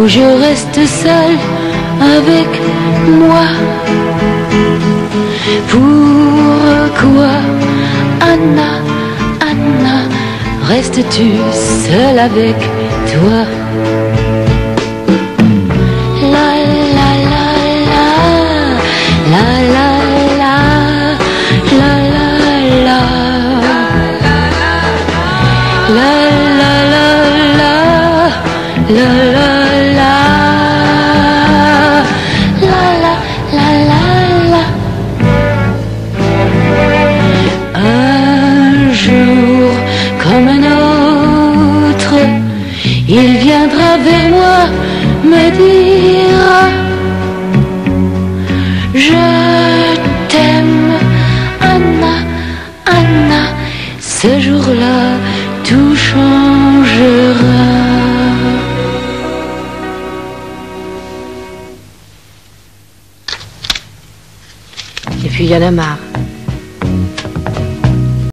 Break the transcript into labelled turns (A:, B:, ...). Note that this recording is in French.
A: où je reste seule avec moi. Pourquoi, Anna, Anna, restes-tu seule avec toi? La la la la, la la la, la la la, la la la la, la la la, la la la la la. Un jour comme un autre, il viendra vers moi me dira: je t'aime, Anna, Anna. Ce jour-là, tout changera. Et puis il y en a marre.